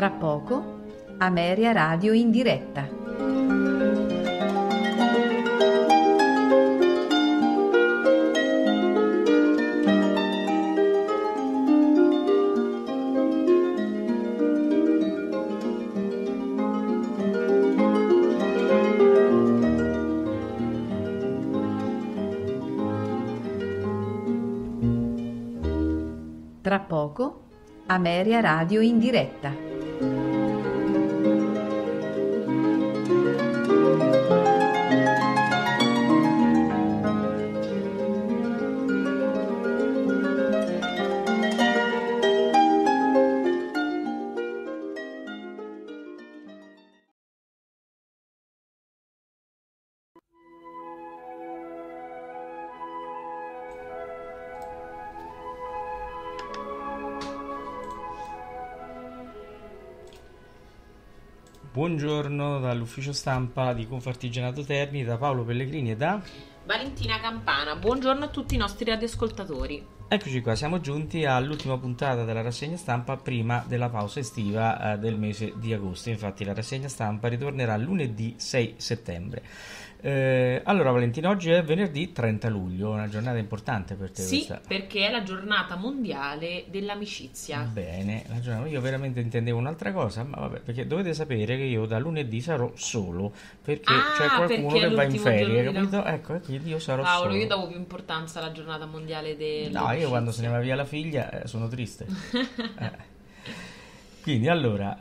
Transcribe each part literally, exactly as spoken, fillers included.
Tra poco, Ameria Radio in diretta. Tra poco, Ameria Radio in diretta. Buongiorno dall'ufficio stampa di Confartigianato Terni, da Paolo Pellegrini e da Valentina Campana. Buongiorno a tutti i nostri radioascoltatori. Eccoci qua, siamo giunti all'ultima puntata della rassegna stampa prima della pausa estiva eh, del mese di agosto. Infatti la rassegna stampa ritornerà lunedì sei settembre. Eh, allora Valentina, oggi è venerdì trenta luglio, una giornata importante per te. Sì, questa. Perché è la giornata mondiale dell'amicizia. Bene, la giornata... io veramente intendevo un'altra cosa, ma vabbè, perché dovete sapere che io da lunedì sarò solo, perché ah, c'è qualcuno che va in ferie, giorno... capito? Ecco, e quindi io sarò Paolo, solo. io davo più importanza alla giornata mondiale dell'amicizia. No, io quando se ne va via la figlia eh, sono triste. eh. Quindi allora...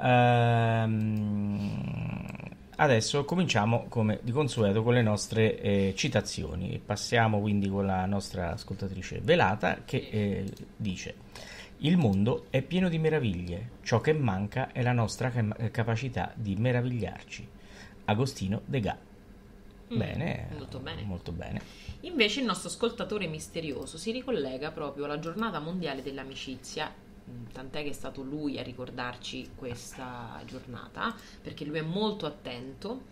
Ehm... Adesso cominciamo come di consueto con le nostre eh, citazioni. Passiamo quindi con la nostra ascoltatrice Velata che eh, dice: il mondo è pieno di meraviglie, ciò che manca è la nostra cam- capacità di meravigliarci. Agostino Degas. Mm, bene, molto bene. molto bene. Invece il nostro ascoltatore misterioso si ricollega proprio alla giornata mondiale dell'amicizia, tant'è che è stato lui a ricordarci questa giornata, perché lui è molto attento,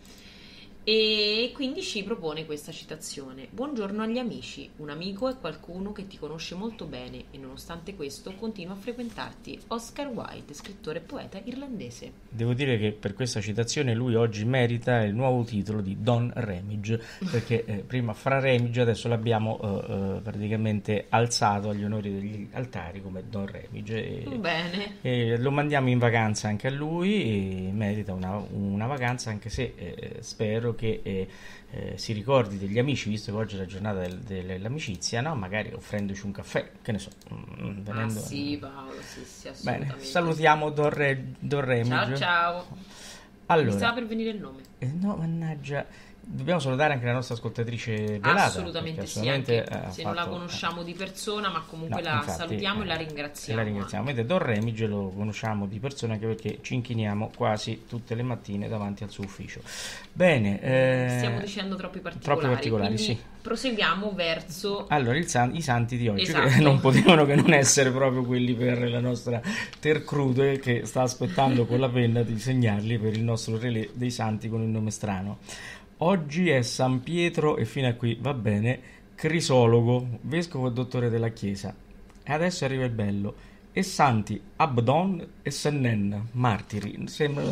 e quindi ci propone questa citazione: buongiorno agli amici, un amico è qualcuno che ti conosce molto bene e nonostante questo continua a frequentarti. Oscar Wilde, scrittore e poeta irlandese. Devo dire che per questa citazione lui oggi merita il nuovo titolo di Don Ramage, perché eh, prima Fra Ramage, adesso l'abbiamo eh, eh, praticamente alzato agli onori degli altari come Don Ramage, e, bene, e lo mandiamo in vacanza anche a lui, e merita una, una vacanza, anche se eh, spero che eh, eh, si ricordi degli amici, visto che oggi è la giornata del, dell'amicizia, no? Magari offrendoci un caffè, che ne so, mh, venendo... ah sì Paolo, sì, sì, assolutamente. Bene, salutiamo Don, Re, Don Ramage. Ciao ciao. Allora, mi stava per venire il nome. eh, no, mannaggia. Dobbiamo salutare anche la nostra ascoltatrice Velata. Assolutamente sì, assolutamente, anche eh, se fatto... non la conosciamo di persona, ma comunque no, la infatti, salutiamo eh, e la ringraziamo. E la ringraziamo. Mentre Don Remige lo conosciamo di persona, anche perché ci inchiniamo quasi tutte le mattine davanti al suo ufficio. Bene. Eh, Stiamo dicendo troppi particolari. Troppi particolari, quindi sì. Proseguiamo verso... Allora, il san- i santi di oggi, esatto, che non potevano che non essere proprio quelli per la nostra Tercrude, che sta aspettando con la penna di segnarli per il nostro relè dei santi con il nome strano. Oggi è San Pietro, e fino a qui va bene, Crisologo, vescovo e dottore della Chiesa. E adesso arriva il bello: e santi Abdon e Sennen, martiri. Sembrano...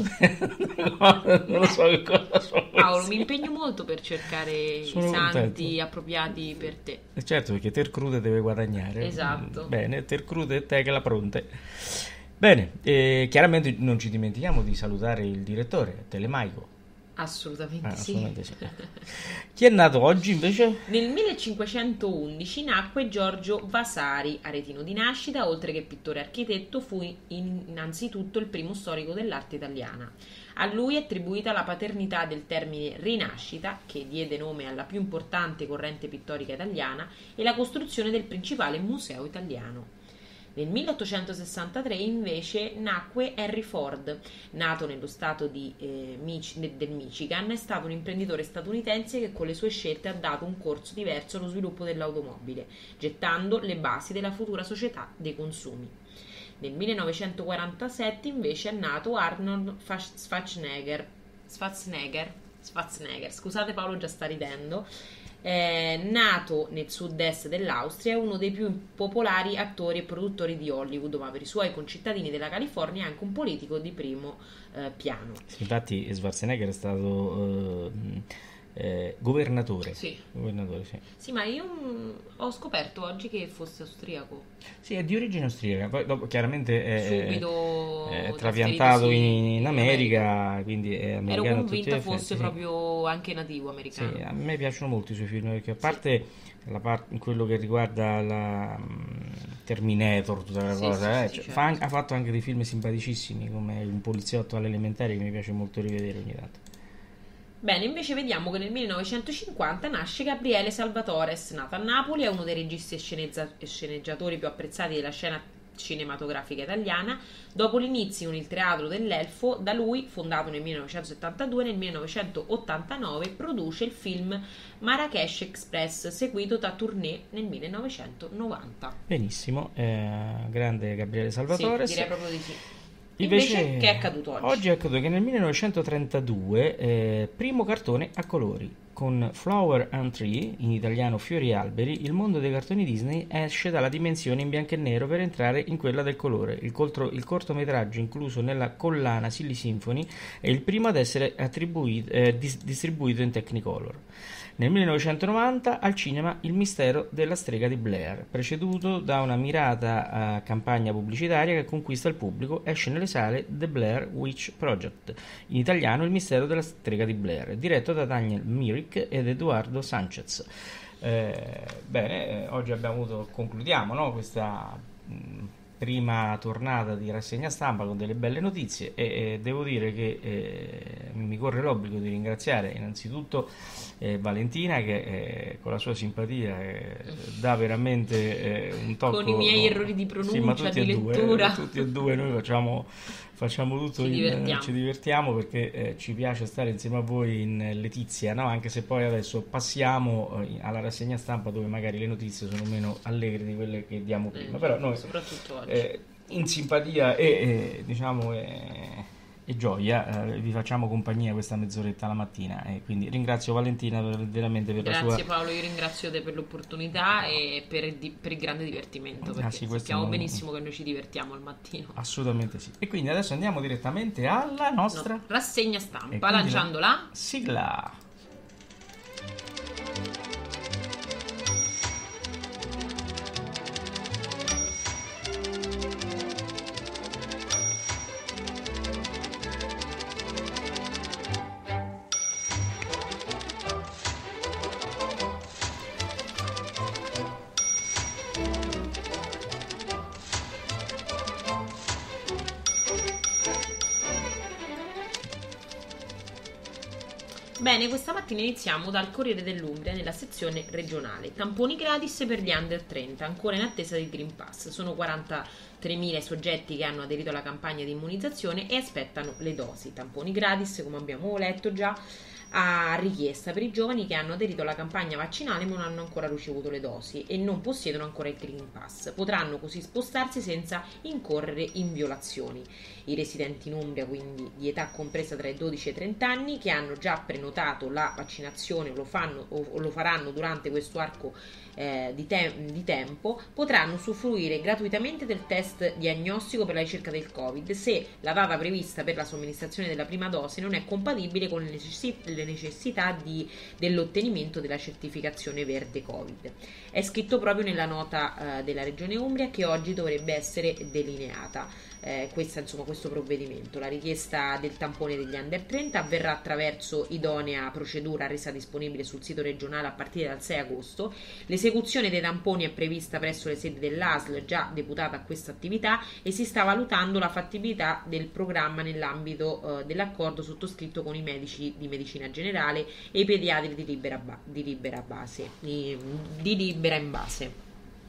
non lo so che cosa sono. Paolo, mi impegno molto per cercare sono i santi contento. Appropriati per te. E certo, perché Tercrude deve guadagnare. Esatto. Bene, Tercrude e te che la pronte. Bene, e chiaramente non ci dimentichiamo di salutare il direttore Telemaico. Assolutamente, ah, sì. assolutamente sì. Chi è nato oggi invece? Nel millecinquecentoundici nacque Giorgio Vasari, aretino di nascita. Oltre che pittore e architetto, fu innanzitutto il primo storico dell'arte italiana. A lui è attribuita la paternità del termine Rinascita, che diede nome alla più importante corrente pittorica italiana, e la costruzione del principale museo italiano. Nel milleottocentosessantatré invece nacque Henry Ford. Nato nello stato di, eh, Mich- del Michigan, è stato un imprenditore statunitense che con le sue scelte ha dato un corso diverso allo sviluppo dell'automobile, gettando le basi della futura società dei consumi. Nel millenovecentoquarantasette invece è nato Arnold Schwarzenegger. Schwarzenegger, Schwarzenegger. Scusate, Paolo già sta ridendo. Eh, nato nel sud-est dell'Austria, è uno dei più popolari attori e produttori di Hollywood, ma per i suoi concittadini della California è anche un politico di primo eh, piano. Sì, infatti Schwarzenegger è stato eh, eh, governatore. Sì. governatore sì. Sì, ma io mh, ho scoperto oggi che fosse austriaco. Sì, è di origine austriaca, poi dopo chiaramente è, Subito è trapiantato in, in America, America. quindi è Ero americano a tutti convinta gli effetti, fosse sì. proprio anche nativo americano. Sì, a me piacciono molto i suoi film, perché a parte la part- quello che riguarda la mm, Terminator, tutta la Sì, cosa, sì, eh, sì, cioè, certo. fa an- ha fatto anche dei film simpaticissimi, come Un poliziotto alle elementari, che mi piace molto rivedere ogni tanto. Bene, invece vediamo che nel millenovecentocinquanta nasce Gabriele Salvatores, nato a Napoli, è uno dei registi e sceneggia- e sceneggiatori più apprezzati della scena cinematografica italiana. Dopo l'inizio con il Teatro dell'Elfo, da lui, fondato nel millenovecentosettantadue, nel millenovecentottantanove produce il film Marrakesh Express, seguito da Tournée nel millenovecentonovanta. Benissimo, eh, grande Gabriele Salvatores. Sì, direi proprio di sì. Invece, Invece, che è accaduto oggi? Oggi è accaduto che nel millenovecentotrentadue, eh, primo cartone a colori, con Flower and Tree, in italiano Fiori e Alberi, il mondo dei cartoni Disney esce dalla dimensione in bianco e nero per entrare in quella del colore. Il, coltro- il cortometraggio incluso nella collana Silly Symphony è il primo ad essere attribuito- eh, dis- distribuito in Technicolor. Nel millenovecentonovanta al cinema Il mistero della strega di Blair, preceduto da una mirata eh, campagna pubblicitaria che conquista il pubblico, esce nelle sale The Blair Witch Project, in italiano Il mistero della strega di Blair, diretto da Daniel Myrick ed Eduardo Sanchez. Eh, bene, eh, oggi abbiamo avuto, concludiamo, no, questa mh, prima tornata di rassegna stampa con delle belle notizie e, e devo dire che eh, mi corre l'obbligo di ringraziare innanzitutto eh, Valentina, che eh, con la sua simpatia eh, dà veramente eh, un tocco, con i miei errori di pronuncia, sì, ma tutti di e due, lettura. eh, tutti e due noi facciamo, facciamo tutto, Ci in- divertiamo. ci divertiamo perché eh, ci piace stare insieme a voi in letizia, no? Anche se poi adesso passiamo eh, alla rassegna stampa dove magari le notizie sono meno allegre di quelle che diamo prima, Eh, però noi soprattutto oggi. eh, in simpatia e, e, diciamo e, e gioia eh, vi facciamo compagnia questa mezz'oretta la mattina, e quindi ringrazio Valentina per, veramente per Grazie la sua Paolo, io ringrazio te per l'opportunità e per il, di- per il grande divertimento, perché Ah, sì, questo sappiamo non- benissimo che noi ci divertiamo al mattino. assolutamente sì. E quindi adesso andiamo direttamente alla nostra No, rassegna E stampa, quindi lanciando la... sigla. Bene, questa mattina iniziamo dal Corriere dell'Umbria nella sezione regionale. Tamponi gratis per gli under trenta, ancora in attesa del Green Pass. Sono quarantatremila i soggetti che hanno aderito alla campagna di immunizzazione e aspettano le dosi. Tamponi gratis, come abbiamo letto già, a richiesta per i giovani che hanno aderito alla campagna vaccinale ma non hanno ancora ricevuto le dosi e non possiedono ancora il Green Pass. Potranno così spostarsi senza incorrere in violazioni. I residenti in Umbria, quindi di età compresa tra i dodici e i trenta anni, che hanno già prenotato la vaccinazione o lo, fanno, o lo faranno durante questo arco eh, di, te- di tempo, potranno usufruire gratuitamente del test diagnostico per la ricerca del Covid se la data prevista per la somministrazione della prima dose non è compatibile con le, necessi- le necessità di, dell'ottenimento della certificazione verde Covid. È scritto proprio nella nota eh, della Regione Umbria che oggi dovrebbe essere delineata. Eh, questa, insomma, questo provvedimento. La richiesta del tampone degli under trenta avverrà attraverso idonea procedura resa disponibile sul sito regionale a partire dal sei agosto. L'esecuzione dei tamponi è prevista presso le sedi dell'A S L già deputata a questa attività e si sta valutando la fattibilità del programma nell'ambito eh, dell'accordo sottoscritto con i medici di medicina generale e i pediatri di libera, ba- di libera base di, di libera in base.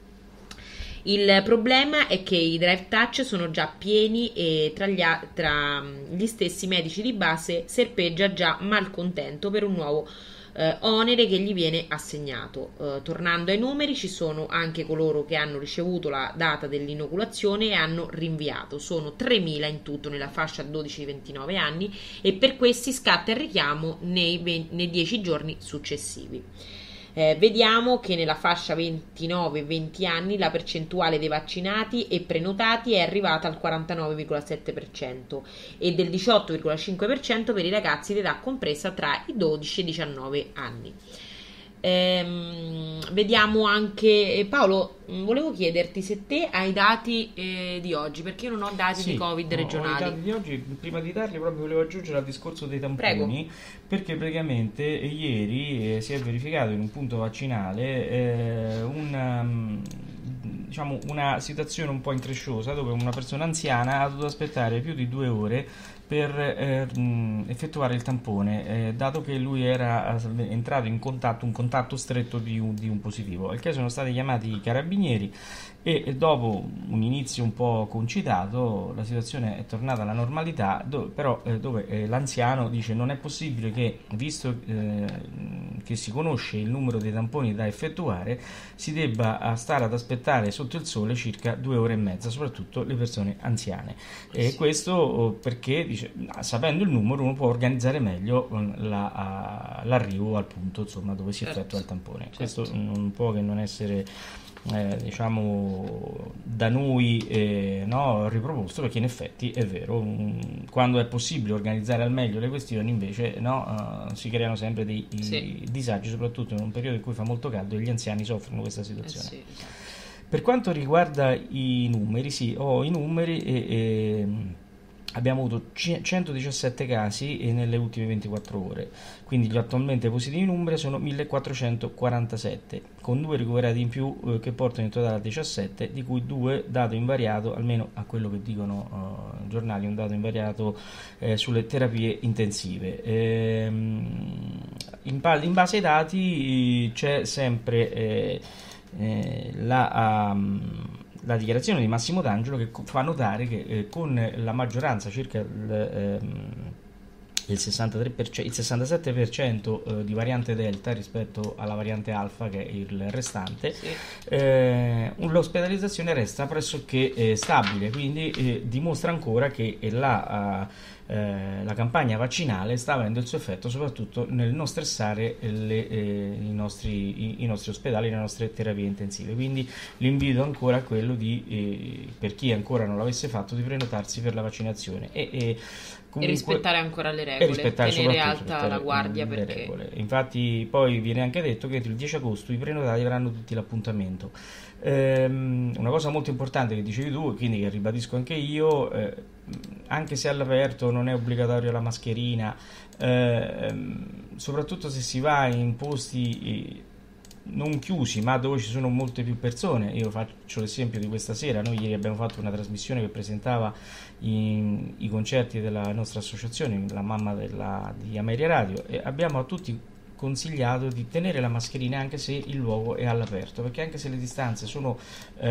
Il problema è che i drive touch sono già pieni e tra gli, a- tra gli stessi medici di base serpeggia già malcontento per un nuovo eh, onere che gli viene assegnato. Eh, tornando ai numeri, ci sono anche coloro che hanno ricevuto la data dell'inoculazione e hanno rinviato. Sono tremila in tutto nella fascia dodici ventinove anni e per questi scatta il richiamo nei, venti, nei dieci giorni successivi. Eh, vediamo che nella fascia ventinove venti anni la percentuale dei vaccinati e prenotati è arrivata al quarantanove virgola sette per cento e del diciotto virgola cinque per cento per i ragazzi di età compresa tra i dodici e i diciannove anni. Ehm, vediamo anche, Paolo, volevo chiederti se te hai dati eh, di oggi, perché io non ho dati sì, di Covid ho, regionali. Ho i dati di oggi, prima di darli proprio volevo aggiungere al discorso dei tamponi. Prego. Perché praticamente ieri eh, si è verificato in un punto vaccinale eh, una, diciamo, una situazione un po' incresciosa, dove una persona anziana ha dovuto aspettare più di due ore per eh, effettuare il tampone, eh, dato che lui era entrato in contatto, un contatto stretto di un, di un positivo, al che sono stati chiamati i carabinieri e dopo un inizio un po' concitato la situazione è tornata alla normalità, dove, però eh, dove eh, l'anziano dice non è possibile che, visto eh, che si conosce il numero dei tamponi da effettuare, si debba stare ad aspettare sotto il sole circa due ore e mezza, soprattutto le persone anziane. E questo perché dice, sapendo il numero uno può organizzare meglio la, l'arrivo al punto, insomma, dove si certo. effettua il tampone. Certo. Questo non può che non essere Eh, diciamo da noi eh, no, riproposto, perché in effetti è vero, mh, quando è possibile organizzare al meglio le questioni invece no, uh, si creano sempre dei sì. disagi, soprattutto in un periodo in cui fa molto caldo e gli anziani soffrono questa situazione. Eh sì, esatto. Per quanto riguarda i numeri, sì, ho i numeri e, e abbiamo avuto centodiciassette casi nelle ultime ventiquattro ore, quindi gli attualmente positivi in Umbria sono millequattrocentoquarantasette, con due ricoverati in più eh, che portano in totale a diciassette, di cui due dato invariato, almeno a quello che dicono i uh, giornali, un dato invariato eh, sulle terapie intensive. Ehm, in, in base ai dati c'è sempre eh, eh, la... Um, la dichiarazione di Massimo D'Angelo, che fa notare che eh, con la maggioranza, circa il, ehm, il, sessantatré per cento, il sessantasette per cento eh, di variante Delta rispetto alla variante Alfa, che è il restante, sì. eh, l'ospedalizzazione resta pressoché eh, stabile, quindi eh, dimostra ancora che la... Uh, Eh, la campagna vaccinale sta avendo il suo effetto, soprattutto nel non stressare le, eh, i, nostri, i, i nostri ospedali, le nostre terapie intensive. Quindi l'invito ancora a quello di, eh, per chi ancora non l'avesse fatto, di prenotarsi per la vaccinazione e, e, comunque, e rispettare ancora le regole, tenere alta la guardia, le perché regole. Infatti poi viene anche detto che il dieci agosto i prenotati avranno tutti l'appuntamento. Ehm, una cosa molto importante che dicevi tu, quindi che ribadisco anche io, eh, anche se all'aperto non è obbligatoria la mascherina, eh, soprattutto se si va in posti non chiusi ma dove ci sono molte più persone. Io faccio l'esempio di questa sera: noi ieri abbiamo fatto una trasmissione che presentava i, i concerti della nostra associazione, la mamma della, di Ameria Radio, e abbiamo a tutti consigliato di tenere la mascherina anche se il luogo è all'aperto, perché anche se le distanze sono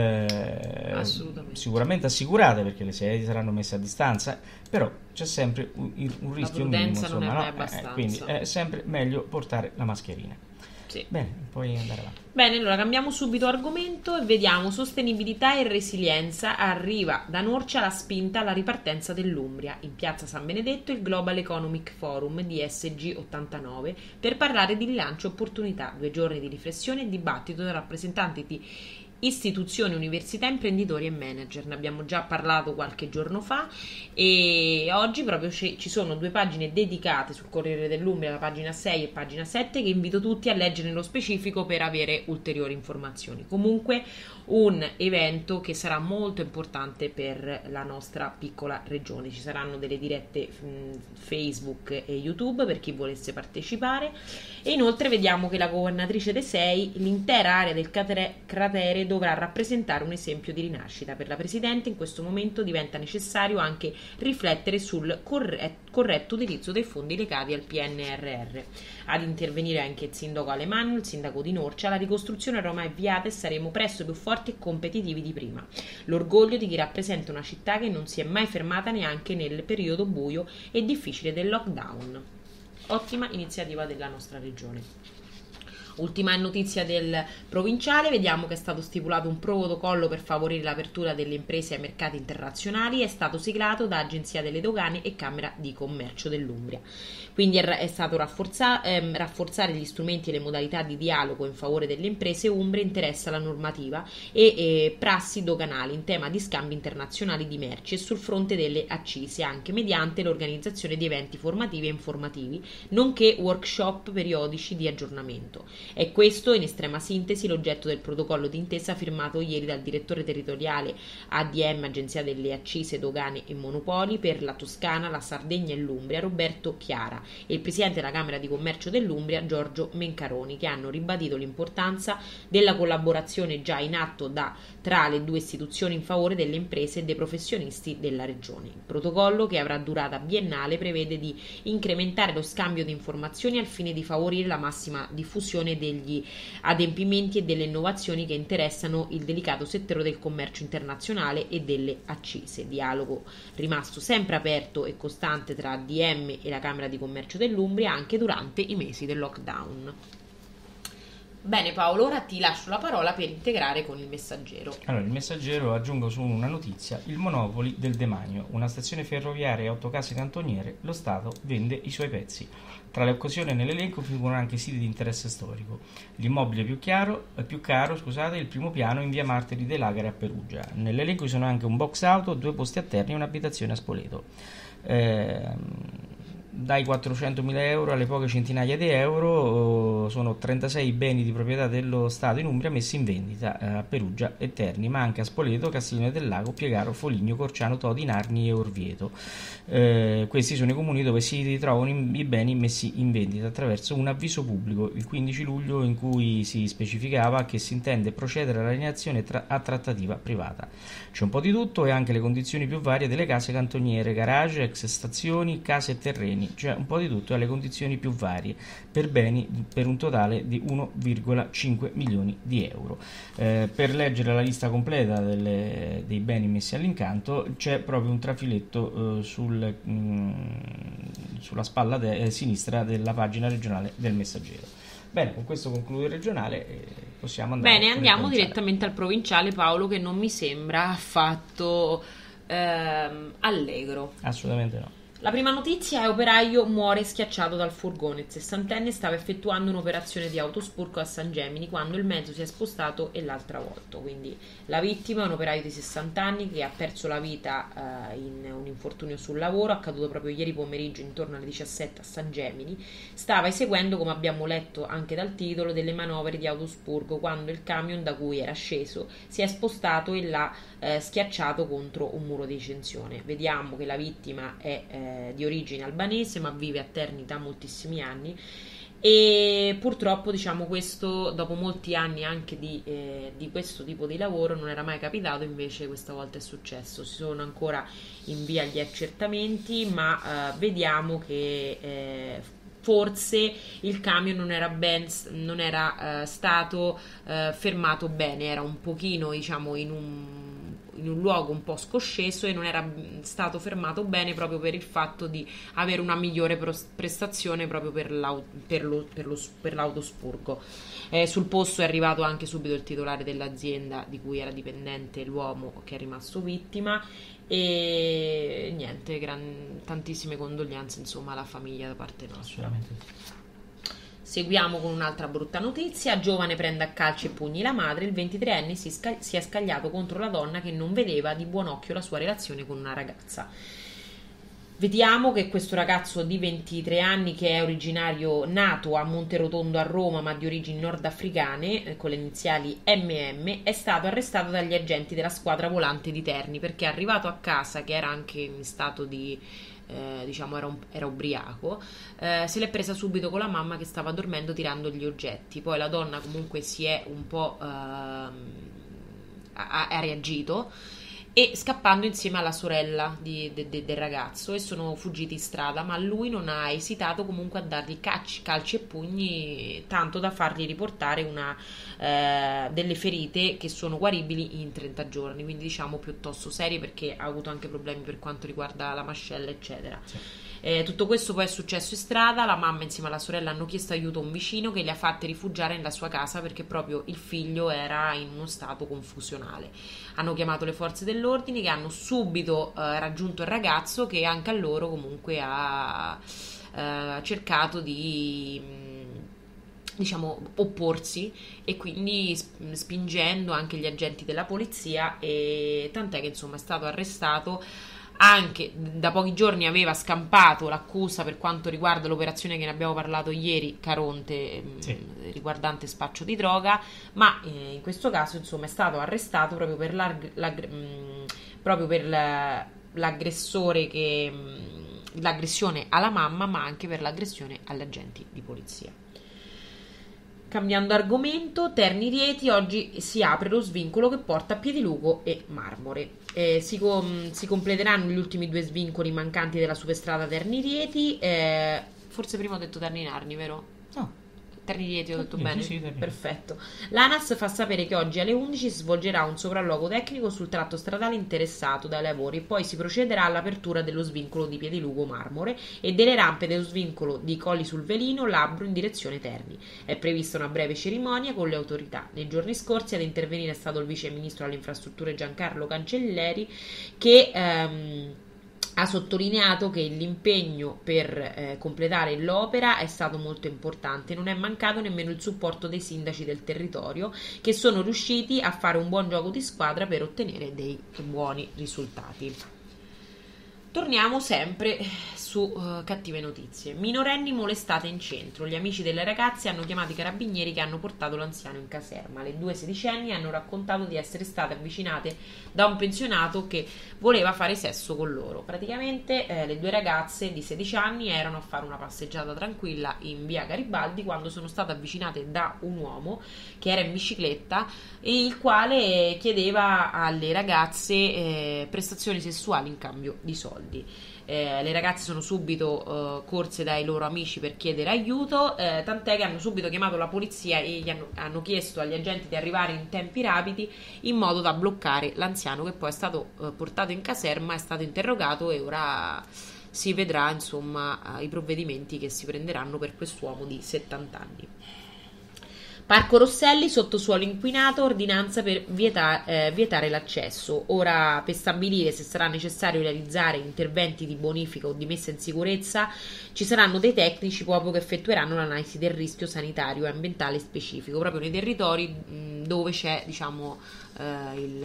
eh, sicuramente assicurate, perché le sedie saranno messe a distanza, però c'è sempre un, un rischio minimo, insomma, non è no? eh, quindi è sempre meglio portare la mascherina. Sì. Bene, puoi andare avanti. Bene, allora cambiamo subito argomento e vediamo sostenibilità e resilienza. Arriva da Norcia la spinta alla ripartenza dell'Umbria. In piazza San Benedetto il Global Economic Forum di S G ottantanove per parlare di rilancio e opportunità. Due giorni di riflessione e dibattito da rappresentanti di istituzioni, università, imprenditori e manager. Ne abbiamo già parlato qualche giorno fa e oggi proprio ci sono due pagine dedicate sul Corriere dell'Umbria, la pagina sei e pagina sette, che invito tutti a leggere nello specifico per avere ulteriori informazioni. Comunque un evento che sarà molto importante per la nostra piccola regione. Ci saranno delle dirette mh, Facebook e YouTube per chi volesse partecipare, e inoltre vediamo che la governatrice De Sei, l'intera area del cratere dovrà rappresentare un esempio di rinascita. Per la Presidente in questo momento diventa necessario anche riflettere sul corretto utilizzo dei fondi legati al P N R R. Ad intervenire anche il sindaco Alemanno, il sindaco di Norcia. La ricostruzione ormai è avviata e saremo presto più forti e competitivi di prima. L'orgoglio di chi rappresenta una città che non si è mai fermata neanche nel periodo buio e difficile del lockdown. Ottima iniziativa della nostra regione. Ultima notizia del provinciale, vediamo che è stato stipulato un protocollo per favorire l'apertura delle imprese ai mercati internazionali, è stato siglato da Agenzia delle Dogane e Camera di Commercio dell'Umbria. Quindi è stato rafforza, ehm, rafforzare gli strumenti e le modalità di dialogo in favore delle imprese umbre interessa la normativa e eh, prassi doganali in tema di scambi internazionali di merci e sul fronte delle accise, anche mediante l'organizzazione di eventi formativi e informativi, nonché workshop periodici di aggiornamento. È questo, in estrema sintesi, l'oggetto del protocollo d'intesa firmato ieri dal direttore territoriale A D M, Agenzia delle Accise, Dogane e Monopoli, per la Toscana, la Sardegna e l'Umbria, Roberto Chiara, e il presidente della Camera di Commercio dell'Umbria, Giorgio Mencaroni, che hanno ribadito l'importanza della collaborazione già in atto da, tra le due istituzioni in favore delle imprese e dei professionisti della regione. Il protocollo, che avrà durata biennale, prevede di incrementare lo scambio di informazioni al fine di favorire la massima diffusione degli adempimenti e delle innovazioni che interessano il delicato settore del commercio internazionale e delle accise. Dialogo rimasto sempre aperto e costante tra A D M e la Camera di Commercio dell'Umbria anche durante i mesi del lockdown. Bene Paolo, ora ti lascio la parola per integrare con il Messaggero. Allora, il Messaggero, aggiungo su una notizia: il Monopoli del Demanio, una stazione ferroviaria e autocase cantoniere, lo Stato vende i suoi pezzi. Tra le occasioni nell'elenco figurano anche siti di interesse storico. L'immobile più, chiaro, eh, più caro, scusate, il primo piano in via Martiri de Lagare a Perugia. Nell'elenco ci sono anche un box auto, due posti a Terni e un'abitazione a Spoleto. Eh, dai quattrocentomila euro alle poche centinaia di euro, sono trentasei beni di proprietà dello Stato in Umbria messi in vendita a Perugia e Terni, ma anche a Spoleto, Castiglione del Lago, Piegaro, Foligno, Corciano, Todi, Narni e Orvieto. Eh, questi sono i comuni dove si ritrovano i beni messi in vendita attraverso un avviso pubblico il quindici luglio, in cui si specificava che si intende procedere all'alienazione tra- a trattativa privata. C'è un po' di tutto e anche le condizioni più varie delle case cantoniere, garage, ex stazioni, case e terreni. Cioè un po' di tutto e alle condizioni più varie per beni per un totale di uno virgola cinque milioni di euro. Eh, per leggere la lista completa delle, dei beni messi all'incanto c'è proprio un trafiletto eh, sul, mh, sulla spalla de- eh, sinistra della pagina regionale del Messaggero. Bene, con questo concludo il regionale e possiamo andare. Bene, andiamo direttamente al provinciale, Paolo, che non mi sembra affatto ehm, allegro. Assolutamente no. La prima notizia è: operaio muore schiacciato dal furgone. Il sessantenne stava effettuando un'operazione di autospurgo a San Gemini quando il mezzo si è spostato e l'ha travolto. Quindi la vittima è un operaio di sessanta anni che ha perso la vita eh, in un infortunio sul lavoro, accaduto proprio ieri pomeriggio intorno alle diciassette a San Gemini. Stava eseguendo, come abbiamo letto anche dal titolo, delle manovre di autospurgo quando il camion da cui era sceso si è spostato e l'ha eh, schiacciato contro un muro di recinzione. Vediamo che la vittima è eh, di origine albanese ma vive a Terni da moltissimi anni e purtroppo, diciamo, questo dopo molti anni anche di, eh, di questo tipo di lavoro non era mai capitato, invece questa volta è successo. Si sono ancora in via gli accertamenti, ma eh, vediamo che eh, forse il camion non era ben non era eh, stato eh, fermato bene, era un pochino, diciamo, in un in un luogo un po' scosceso e non era stato fermato bene proprio per il fatto di avere una migliore prestazione proprio per, per, lo, per, lo, per l'autospurgo. Eh, sul posto è arrivato anche subito il titolare dell'azienda di cui era dipendente l'uomo che è rimasto vittima e niente, gran, tantissime condoglianze insomma alla famiglia da parte nostra. Assolutamente. Seguiamo con un'altra brutta notizia: giovane prende a calci e pugni la madre, il ventitreenne si, sca- si è scagliato contro la donna che non vedeva di buon occhio la sua relazione con una ragazza. Vediamo che questo ragazzo di ventitré anni, che è originario nato a Monterotondo a Roma ma di origini nordafricane, eh, con le iniziali M M, è stato arrestato dagli agenti della squadra volante di Terni perché è arrivato a casa, che era anche in stato di Eh, diciamo era, un, era ubriaco, eh, se l'è presa subito con la mamma che stava dormendo tirando gli oggetti. Poi la donna comunque si è un po' eh, ha, ha reagito e scappando insieme alla sorella di, de, de, del ragazzo e sono fuggiti in strada, ma lui non ha esitato comunque a dargli calci, calci e pugni, tanto da fargli riportare una, eh, delle ferite che sono guaribili in trenta giorni, quindi diciamo piuttosto serie, perché ha avuto anche problemi per quanto riguarda la mascella eccetera. Sì. Eh, tutto questo poi è successo in strada, la mamma insieme alla sorella hanno chiesto aiuto a un vicino che li ha fatti rifugiare nella sua casa perché proprio il figlio era in uno stato confusionale. Hanno chiamato le forze dell'ordine che hanno subito eh, raggiunto il ragazzo, che anche a loro comunque ha eh, cercato di mh, diciamo opporsi, e quindi sp- spingendo anche gli agenti della polizia, e tant'è che insomma è stato arrestato. Anche da pochi giorni aveva scampato l'accusa per quanto riguarda l'operazione che ne abbiamo parlato ieri, Caronte, Sì. mh, riguardante spaccio di droga, ma eh, in questo caso insomma è stato arrestato proprio per, l'ag- l'ag- mh, proprio per la- l'aggressore che mh, l'aggressione alla mamma, ma anche per l'aggressione agli agenti di polizia. Cambiando argomento, Terni Rieti, oggi si apre lo svincolo che porta a Piedilugo e Marmore. Eh, si, com- si completeranno gli ultimi due svincoli mancanti della superstrada Terni Rieti. Eh, forse prima ho detto Terni Narni, vero? No. Terni Rieti, ho detto Sì, bene? sì, sì, Terni. Perfetto. L'ANAS fa sapere che oggi alle undici si svolgerà un sopralluogo tecnico sul tratto stradale interessato dai lavori, e poi si procederà all'apertura dello svincolo di Piedilugo Marmore e delle rampe dello svincolo di Colli sul Velino, Labbro in direzione Terni. È prevista una breve cerimonia con le autorità. Nei giorni scorsi ad intervenire è stato il vice ministro alle infrastrutture Giancarlo Cancelleri, che ehm, ha sottolineato che l'impegno per eh, completare l'opera è stato molto importante. Non è mancato nemmeno il supporto dei sindaci del territorio, che sono riusciti a fare un buon gioco di squadra per ottenere dei buoni risultati. Torniamo sempre su uh, cattive notizie. Minorenni molestate in centro. Gli amici delle ragazze hanno chiamato i carabinieri che hanno portato l'anziano in caserma. Le due sedicenni hanno raccontato di essere state avvicinate da un pensionato che voleva fare sesso con loro. Praticamente eh, le due ragazze di sedici anni erano a fare una passeggiata tranquilla in via Garibaldi quando sono state avvicinate da un uomo che era in bicicletta e il quale chiedeva alle ragazze eh, prestazioni sessuali in cambio di soldi. Eh, le ragazze sono subito eh, corse dai loro amici per chiedere aiuto, eh, tant'è che hanno subito chiamato la polizia e gli hanno, hanno chiesto agli agenti di arrivare in tempi rapidi in modo da bloccare l'anziano, che poi è stato eh, portato in caserma, è stato interrogato e ora si vedrà insomma i provvedimenti che si prenderanno per quest'uomo di settanta anni. Parco Rosselli, sottosuolo inquinato, ordinanza per vieta- eh, vietare l'accesso. Ora, per stabilire se sarà necessario realizzare interventi di bonifica o di messa in sicurezza, ci saranno dei tecnici proprio che effettueranno l'analisi del rischio sanitario e ambientale specifico, proprio nei territori mh, dove c'è, diciamo, eh, il...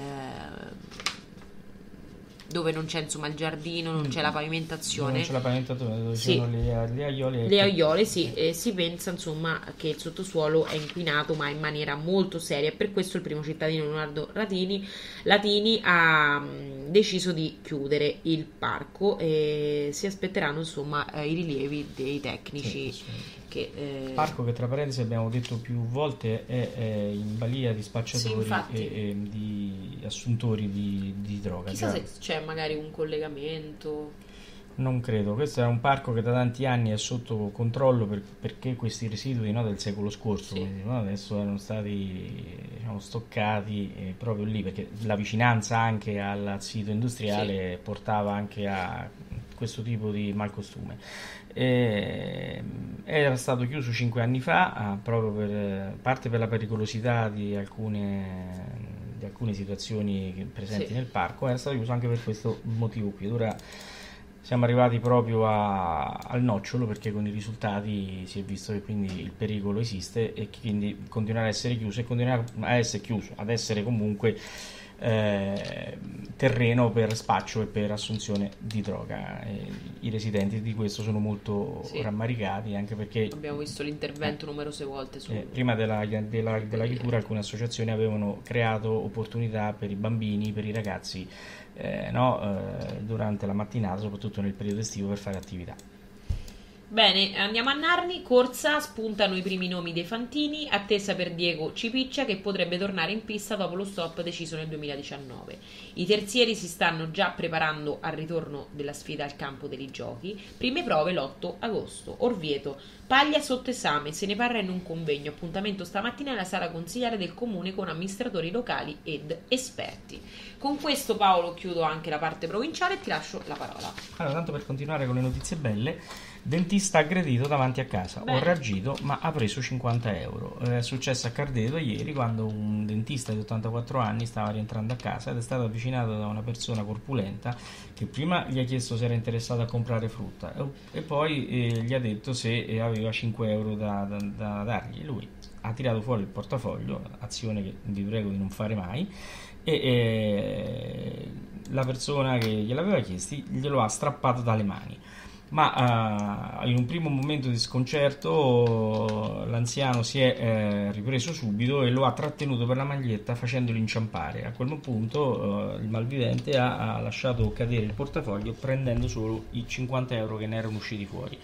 dove non c'è insomma il giardino, non c'è la pavimentazione. Non c'è la pavimentazione, dove sì. sono le, le aiole. Le aiole, sì, e si pensa insomma che il sottosuolo è inquinato, ma in maniera molto seria, e per questo il primo cittadino Leonardo Latini, Latini ha mh, deciso di chiudere il parco e si aspetteranno insomma eh, i rilievi dei tecnici. Sì, che, eh... parco che tra parentesi abbiamo detto più volte è, è in balia di spacciatori sì, e, e di assuntori di, di droga. Chissà già. se c'è magari un collegamento. Non credo, questo è un parco che da tanti anni è sotto controllo per, perché questi residui, no, del secolo scorso, Sì. quindi, no, adesso erano stati, diciamo, stoccati eh, proprio lì, perché la vicinanza anche al sito industriale Sì. portava anche a questo tipo di malcostume. E, era stato chiuso cinque anni fa, ah, proprio per parte per la pericolosità di alcune, di alcune situazioni presenti Sì. nel parco, era stato chiuso anche per questo motivo qui. Ora siamo arrivati proprio a, al nocciolo, perché con i risultati si è visto che quindi il pericolo esiste e che quindi continuerà a essere chiuso e continuerà a essere chiuso, ad essere comunque eh, terreno per spaccio e per assunzione di droga. E i residenti di questo sono molto Sì. rammaricati, anche perché Abbiamo visto l'intervento numerose volte su... eh, prima della, della, della chiusura alcune associazioni avevano creato opportunità per i bambini, per i ragazzi eh, no, eh, durante la mattinata, soprattutto nel periodo estivo, per fare attività. Bene, andiamo a Narni, corsa, spuntano i primi nomi dei fantini, attesa per Diego Cipiccia che potrebbe tornare in pista dopo lo stop deciso nel duemiladiciannove. I terzieri si stanno già preparando al ritorno della sfida al campo degli giochi, prime prove l'otto agosto. Orvieto, paglia sotto esame, se ne parla in un convegno, appuntamento stamattina nella sala consigliare del comune con amministratori locali ed esperti. Con questo, Paolo, chiudo anche la parte provinciale e ti lascio la parola. Allora, tanto per continuare con le notizie belle, dentista aggredito davanti a casa. Bene. Ho reagito, ma ha preso cinquanta euro. È successo a Cardeto ieri, quando un dentista di ottantaquattro anni stava rientrando a casa ed è stato avvicinato da una persona corpulenta che prima gli ha chiesto se era interessato a comprare frutta e, e poi eh, gli ha detto se eh, aveva cinque euro da, da, da dargli. Lui ha tirato fuori il portafoglio, azione che vi prego di non fare mai, e eh, la persona che gliel'aveva chiesti glielo ha strappato dalle mani. Ma uh, in un primo momento di sconcerto l'anziano si è eh, ripreso subito e lo ha trattenuto per la maglietta facendolo inciampare. A quel punto uh, il malvivente ha, ha lasciato cadere il portafoglio prendendo solo i cinquanta euro che ne erano usciti fuori.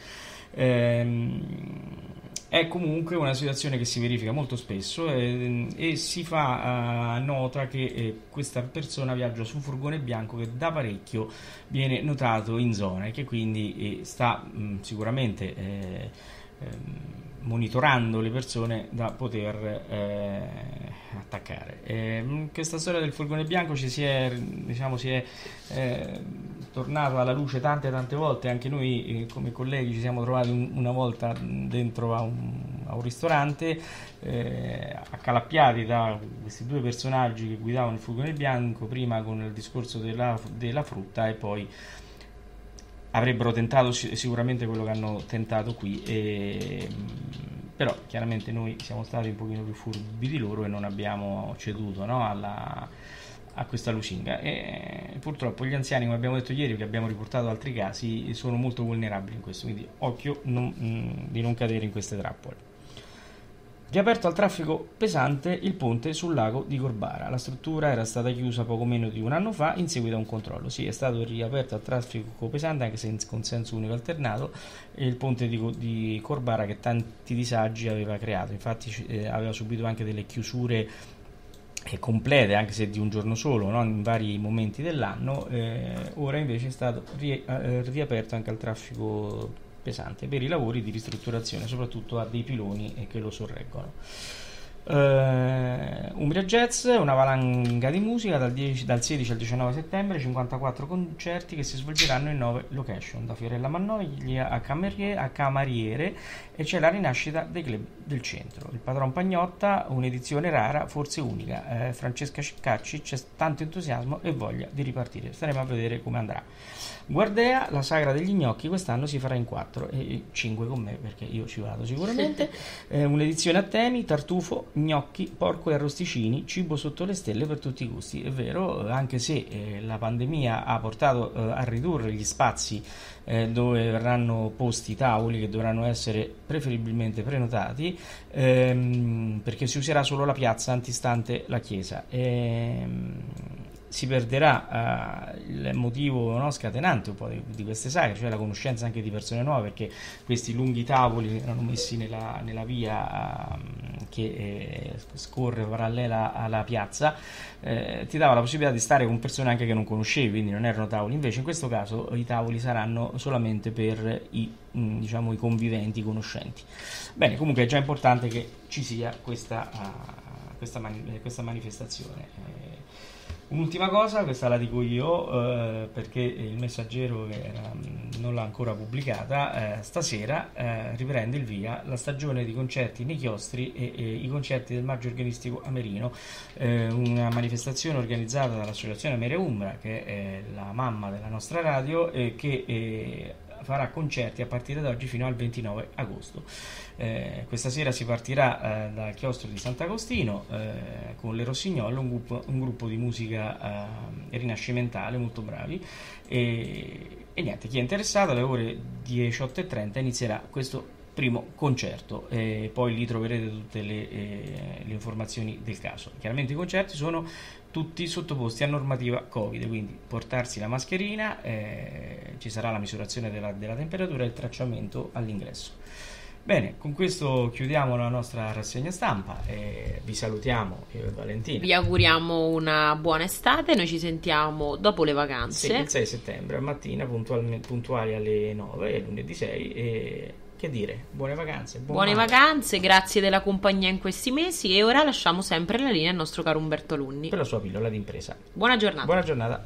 Ehm, è comunque una situazione che si verifica molto spesso e, e si fa uh, nota che eh, questa persona viaggia su un furgone bianco che da parecchio viene notato in zona e che quindi eh, sta mh, sicuramente eh, eh, monitorando le persone da poter eh, attaccare. Eh, questa storia del furgone bianco ci si è, diciamo, si è eh, tornata alla luce tante tante volte. Anche noi eh, come colleghi ci siamo trovati un, una volta dentro a un, a un ristorante eh, accalappiati da questi due personaggi che guidavano il furgone bianco, prima con il discorso della, della frutta e poi avrebbero tentato sicuramente quello che hanno tentato qui, e, però chiaramente noi siamo stati un pochino più furbi di loro e non abbiamo ceduto, no, alla, a questa lusinga, e purtroppo gli anziani, come abbiamo detto ieri, che abbiamo riportato altri casi, sono molto vulnerabili in questo, quindi occhio non, mh, di non cadere in queste trappole. Riaperto al traffico pesante il ponte sul lago di Corbara. La struttura era stata chiusa poco meno di un anno fa in seguito a un controllo. Sì, è stato riaperto al traffico pesante, anche se in consenso unico alternato, il ponte di, di Corbara che tanti disagi aveva creato. Infatti eh, aveva subito anche delle chiusure eh, complete, anche se di un giorno solo, no? In vari momenti dell'anno. Eh, ora invece è stato ri- eh, riaperto anche al traffico pesante per i lavori di ristrutturazione, soprattutto a dei piloni che lo sorreggono. Uh, Umbria Jazz, una valanga di musica dal, dieci, dal sedici al diciannove settembre, cinquantaquattro concerti che si svolgeranno in nove location, da Fiorella Mannoia a Cameriere, a Camariere, e c'è la rinascita dei club del centro. Il Patron Pagnotta, un'edizione rara, forse unica. uh, Francesca Ciccacci, c'è tanto entusiasmo e voglia di ripartire, staremo a vedere come andrà. Guardea, la sagra degli gnocchi quest'anno si farà in quattro e cinque con me, perché io ci vado sicuramente. eh, un'edizione a temi: tartufo, gnocchi, porco e arrosticini, cibo sotto le stelle per tutti i gusti. È vero, anche se eh, la pandemia ha portato eh, a ridurre gli spazi eh, dove verranno posti i tavoli, che dovranno essere preferibilmente prenotati, ehm, perché si userà solo la piazza antistante la chiesa. Ehm, si perderà uh, il motivo, no, scatenante un po' di, di queste sagre, cioè la conoscenza anche di persone nuove, perché questi lunghi tavoli che erano messi nella, nella via uh, che eh, scorre parallela alla piazza eh, ti dava la possibilità di stare con persone anche che non conoscevi, quindi non erano tavoli. Invece in questo caso i tavoli saranno solamente per i, mh, diciamo, i conviventi, i conoscenti. Bene, comunque è già importante che ci sia questa, uh, questa, mani- questa manifestazione. Eh, Un'ultima cosa, questa la dico io eh, perché il Messaggero eh, non l'ha ancora pubblicata, eh, stasera eh, riprende il via la stagione di concerti nei chiostri e, e i concerti del Maggio Organistico Amerino, eh, una manifestazione organizzata dall'Associazione Ameria Umbra, che è la mamma della nostra radio, e che eh, farà concerti a partire da oggi fino al ventinove agosto. Eh, questa sera si partirà eh, dal chiostro di Sant'Agostino eh, con le Rossignol, un gruppo, un gruppo di musica eh, rinascimentale molto bravi, e, e niente, chi è interessato alle ore diciotto e trenta inizierà questo primo concerto, e poi lì troverete tutte le, eh, le informazioni del caso. Chiaramente i concerti sono tutti sottoposti a normativa Covid, quindi portarsi la mascherina, eh, ci sarà la misurazione della, della temperatura e il tracciamento all'ingresso. Bene, con questo chiudiamo la nostra rassegna stampa e vi salutiamo, io e Valentina. Vi auguriamo una buona estate, noi ci sentiamo dopo le vacanze. Sì, il sei settembre, mattina, puntuali alle nove, e lunedì sei, e che dire, buone vacanze. Buon buone mare. vacanze, grazie della compagnia in questi mesi, e ora lasciamo sempre la linea al nostro caro Umberto Lunni. Per la sua pillola d'impresa. Buona giornata. Buona giornata.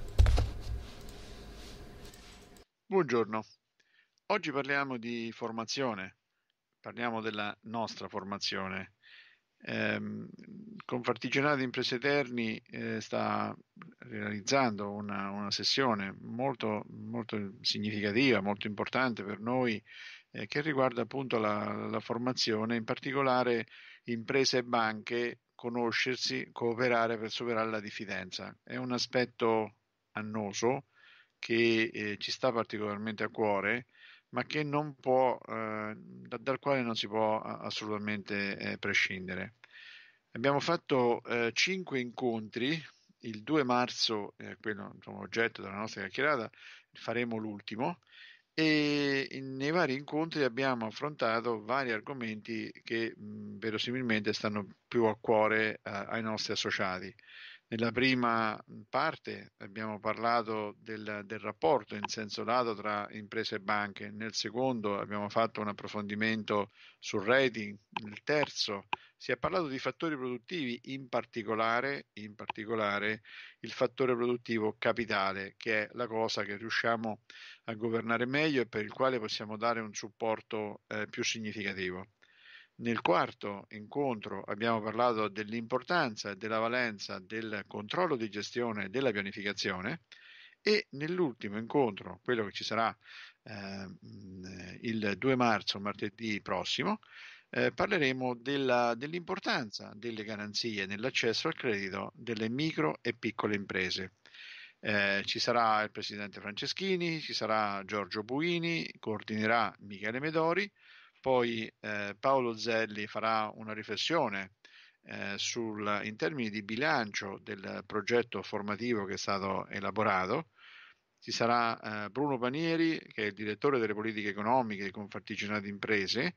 Buongiorno, oggi parliamo di formazione. Parliamo della nostra formazione. Eh, Confartigianato Imprese Terni eh, sta realizzando una, una sessione molto, molto significativa, molto importante per noi, eh, che riguarda appunto la, la formazione, in particolare imprese e banche, conoscersi, cooperare per superare la diffidenza. È un aspetto annoso che eh, ci sta particolarmente a cuore, ma che non può, eh, da, dal quale non si può assolutamente eh, prescindere. Abbiamo fatto eh, cinque incontri, il due marzo, eh, quello insomma, oggetto della nostra chiacchierata, faremo l'ultimo, e in, nei vari incontri abbiamo affrontato vari argomenti che mh, verosimilmente stanno più a cuore eh, ai nostri associati. Nella prima parte abbiamo parlato del, del rapporto in senso lato tra imprese e banche, nel secondo abbiamo fatto un approfondimento sul rating, nel terzo si è parlato di fattori produttivi, in particolare, in particolare il fattore produttivo capitale, che è la cosa che riusciamo a governare meglio e per il quale possiamo dare un supporto eh, più significativo. Nel quarto incontro abbiamo parlato dell'importanza e della valenza del controllo di gestione e della pianificazione, e nell'ultimo incontro, quello che ci sarà eh, il due marzo, martedì prossimo, eh, parleremo della, dell'importanza delle garanzie nell'accesso al credito delle micro e piccole imprese. Eh, ci sarà il presidente Franceschini, ci sarà Giorgio Buini, coordinerà Michele Medori. Poi eh, Paolo Zelli farà una riflessione eh, sul, in termini di bilancio del progetto formativo che è stato elaborato. Ci sarà eh, Bruno Panieri, che è il direttore delle politiche economiche di Confartigianato Imprese,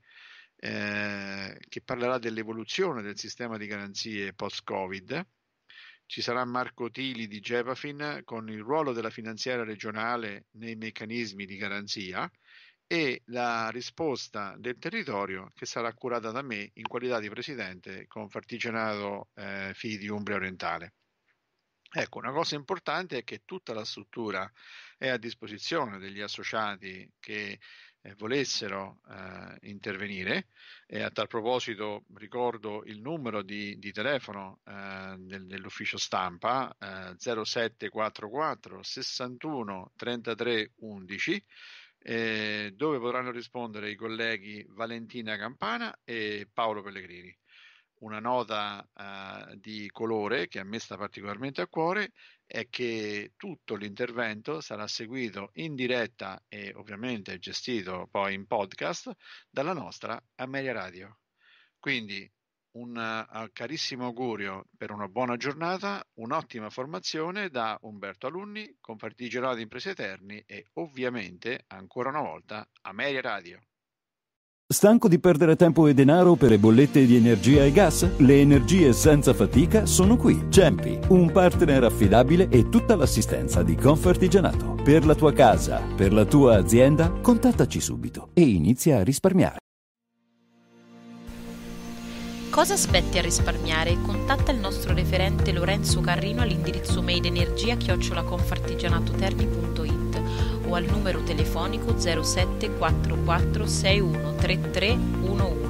eh, che parlerà dell'evoluzione del sistema di garanzie post-Covid. Ci sarà Marco Tili di Gepafin con il ruolo della finanziaria regionale nei meccanismi di garanzia, e la risposta del territorio, che sarà curata da me in qualità di presidente Confartigianato eh, Fidi Umbria Orientale. Ecco, una cosa importante è che tutta la struttura è a disposizione degli associati che eh, volessero eh, intervenire, e a tal proposito ricordo il numero di, di telefono eh, del, dell'ufficio stampa eh, zero sette quattro quattro sessantuno trentatré undici, Eh, dove potranno rispondere i colleghi Valentina Campana e Paolo Pellegrini. Una nota eh, di colore che a me sta particolarmente a cuore è che tutto l'intervento sarà seguito in diretta e ovviamente gestito poi in podcast dalla nostra Ameria Radio. Quindi un uh, carissimo augurio per una buona giornata, un'ottima formazione da Umberto Alunni, Confartigianato Imprese Terni e ovviamente, ancora una volta, Ameria Radio. Stanco di perdere tempo e denaro per le bollette di energia e gas? Le energie senza fatica sono qui. Cempi, un partner affidabile e tutta l'assistenza di Confartigianato. Per la tua casa, per la tua azienda, contattaci subito e inizia a risparmiare. Cosa aspetti a risparmiare? Contatta il nostro referente Lorenzo Carrino all'indirizzo mail energia chiocciola confartigianatoterni punto it o al numero telefonico zero sette quattro quattro sei uno tre tre uno uno.